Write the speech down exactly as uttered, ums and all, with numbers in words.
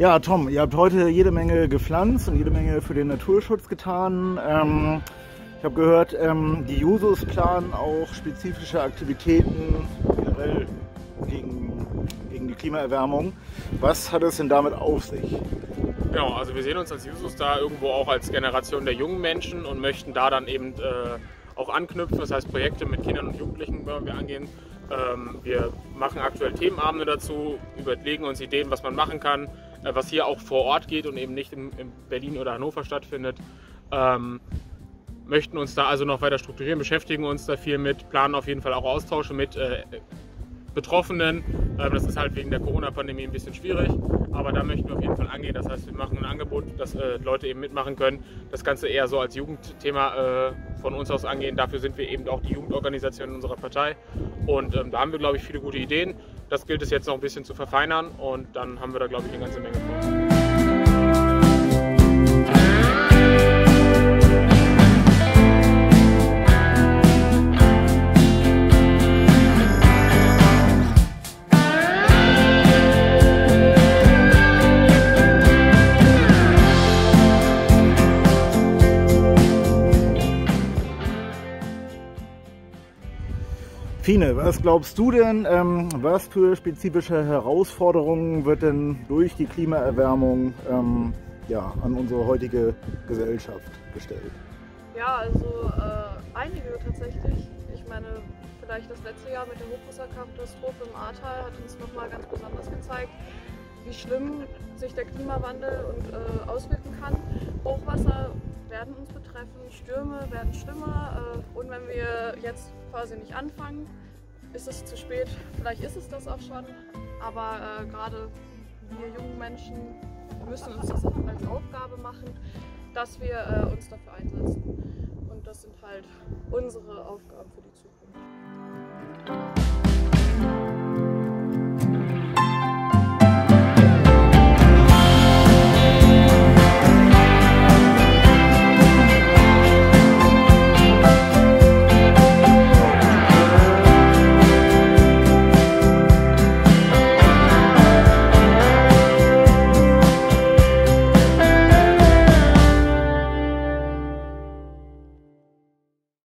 Ja, Tom, ihr habt heute jede Menge gepflanzt und jede Menge für den Naturschutz getan. Ähm, ich habe gehört, ähm, die Jusos planen auch spezifische Aktivitäten generell gegen, gegen die Klimaerwärmung. Was hat es denn damit auf sich? Genau, also wir sehen uns als Jusos da irgendwo auch als Generation der jungen Menschen und möchten da dann eben äh, auch anknüpfen, das heißt Projekte mit Kindern und Jugendlichen wollen wir angehen. Ähm, wir machen aktuell Themenabende dazu, überlegen uns Ideen, was man machen kann, äh, was hier auch vor Ort geht und eben nicht in, in Berlin oder Hannover stattfindet. Ähm, möchten uns da also noch weiter strukturieren, beschäftigen uns da viel mit, planen auf jeden Fall auch Austausche mit äh, Betroffenen. Ähm, das ist halt wegen der Corona-Pandemie ein bisschen schwierig, aber da möchten wir auf jeden Fall angehen. Das heißt, wir machen ein Angebot, dass äh, Leute eben mitmachen können. Das Ganze eher so als Jugendthema äh, von uns aus angehen. Dafür sind wir eben auch die Jugendorganisation in unserer Partei. Und ähm, da haben wir, glaube ich, viele gute Ideen. Das gilt es jetzt noch ein bisschen zu verfeinern und dann haben wir da, glaube ich, eine ganze Menge vor. Fine, was glaubst du denn, ähm, was für spezifische Herausforderungen wird denn durch die Klimaerwärmung ähm, ja, an unsere heutige Gesellschaft gestellt? Ja, also äh, einige tatsächlich. Ich meine, vielleicht das letzte Jahr mit der Hochwasserkatastrophe im Ahrtal hat uns nochmal ganz besonders gezeigt, wie schlimm sich der Klimawandel und, äh, auswirken kann. Hochwasser werden uns betreffen, Stürme werden schlimmer äh, und wenn wir jetzt quasi nicht anfangen, ist es zu spät. Vielleicht ist es das auch schon, aber äh, gerade wir jungen Menschen müssen uns das als Aufgabe machen, dass wir äh, uns dafür einsetzen. Und das sind halt unsere Aufgaben für die Zukunft.